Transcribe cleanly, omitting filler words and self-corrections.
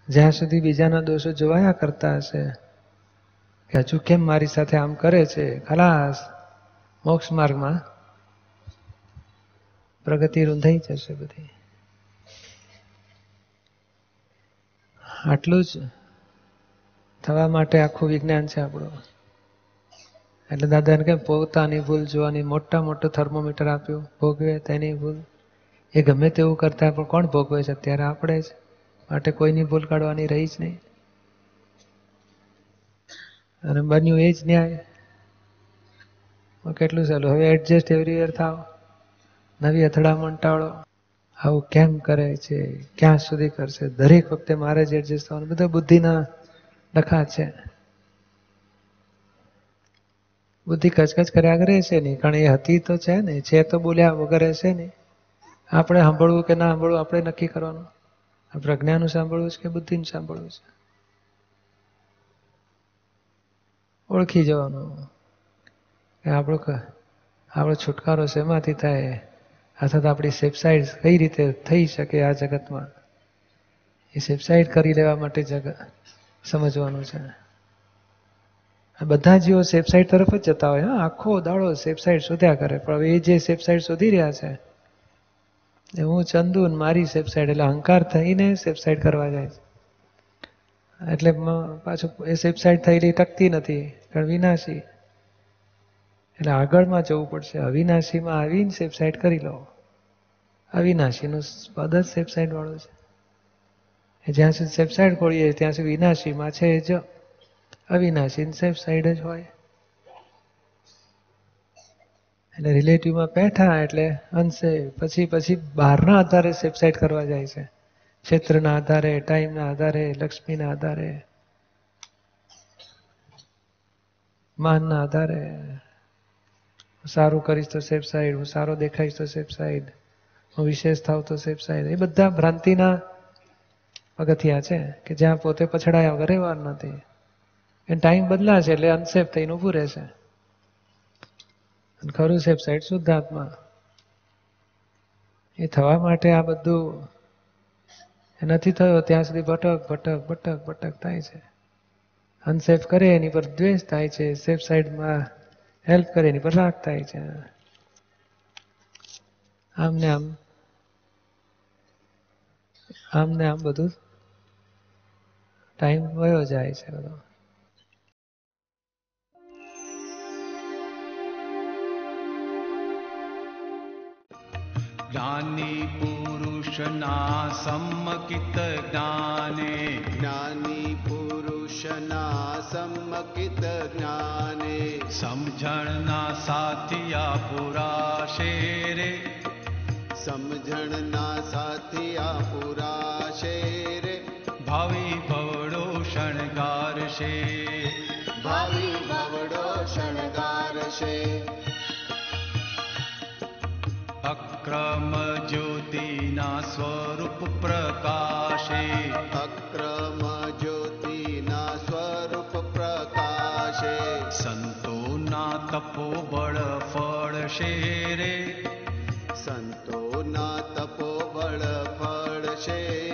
જ્યાં સુધી બીજાના દોષો જોવાયા કરતા હશે કે હજુ કેમ મારી સાથે આમ કરે છે, ખલાસ મોક્ષ માર્ગમાં પ્રગતિ રૂંધાઈ જશે બધી. આટલું જ થવા માટે આખું વિજ્ઞાન છે આપણું. એટલે દાદાને કેમ પોતાની ભૂલ જોવાની, મોટા મોટું થર્મોમીટર આપ્યું, ભોગવે તેની ભૂલ. એ ગમે તેવું કરતા પણ કોણ ભોગવે છે અત્યારે? આપણે જ. માટે કોઈની ભૂલ કાઢવાની રહી જ નહીં. અને બન્યું એ જ ન્યાય. કેટલું સહેલું. હવે એડજસ્ટ એવરીવેર થાવ, નવી અથડામણ ટાળો. આવું કેમ કરે છે, ક્યાં સુધી કરશે, દરેક વખતે મારે જ એડજસ્ટ થવાનું, બધા બુદ્ધિના ડખા છે. બુદ્ધિ કચકચ કર્યા કરે છે નહીં, કારણ એ હતી તો છે ને, છે તો બોલ્યા વગર હશે નહીં. આપણે સાંભળવું કે ના સાંભળવું આપણે નક્કી કરવાનું. પ્રજ્ઞાનું સાંભળવું છે કે બુદ્ધિનું સાંભળવું છે? ઓળખી જવાનું કે આપણો છુટકારો શેમાંથી થાય, અથવા આપણી સેફસાઇડ કઈ રીતે થઈ શકે આ જગતમાં, એ સેફસાઇડ કરી લેવા માટે સમજવાનું છે. બધા જીવો સેફસાઇડ તરફ જ જતા હોય. હા, આખો દાડો સેફસાઇડ શોધ્યા કરે, પણ હવે એ જે સેફસાઇડ શોધી રહ્યા છે એ હું ચંદુ ને મારી સેફસાઇડ, એટલે અહંકાર થઈને સેફસાઇડ કરવા જાય છે. એટલે પાછું એ સેફસાઇડ થયેલી ટકતી નથી, કારણ વિનાશી. એટલે આગળમાં જવું પડશે. અવિનાશીમાં આવીને સેફસાઇડ કરી લો. અવિનાશીનું પદ જ સેફસાઇડ વાળું છે. જ્યાં સુધી સેફસાઇડ ખોલીએ ત્યાં સુધી વિનાશીમાં છે જ, અવિનાશી સેફસાઇડ જ હોય. એટલે રિલેટિવમાં બેઠા એટલે અંશે પછી બહારના આધારે સેફસાઇડ કરવા જાય છે. ક્ષેત્રના આધારે, ટાઈમના આધારે, લક્ષ્મીના આધારે, માનના આધારે. સારું કરીશ તો સેફ સાઈડ, હું સારો દેખાઈશ તો સેફ સાઈડ, હું વિશેષ થાવ તો સેફ સાઈડ. એ બધા ભ્રાંતિના પગથિયા છે કે જ્યાં પોતે પછડાયા વગર રહેવાનું નથી. એ ટાઈમ બદલાશે એટલે અનસેફ થઈને ઊભું રહેશે. ખરું સેફ સાઈડ શુદ્ધાત્મા. એ થવા માટે આ બધું નથી થયો ત્યાં સુધી ભટક ભટક ભટક ભટક થાય છે. અનસેફ કરે એની પર દ્વેષ થાય છે, સેફ સાઈડમાં હેલ્પ કરે એની પર રાગ થાય છે. આમને આમ બધું ટાઈમ વયો જાય છે બધો. જ્ઞાની પુરુષના સમ્મકિત જ્ઞાને, જ્ઞાની પુરુષના સમ્મકિત જ્ઞાને, સમજણના સાથિયા પુરાશે રે, સમજણના સાથિયા પુરાશે રે, ભાવિ ભવડો શણગારશે, ભાવિ ભવડો શણગારશે. અક્રમ જ્યોતિના સ્વરૂપ પ્રકાશે, અક્રમ જ્યોતિના સ્વરૂપ પ્રકાશે, સંતોના તપોબળ ફળશે રે, સંતોના તપોબળ ફળશે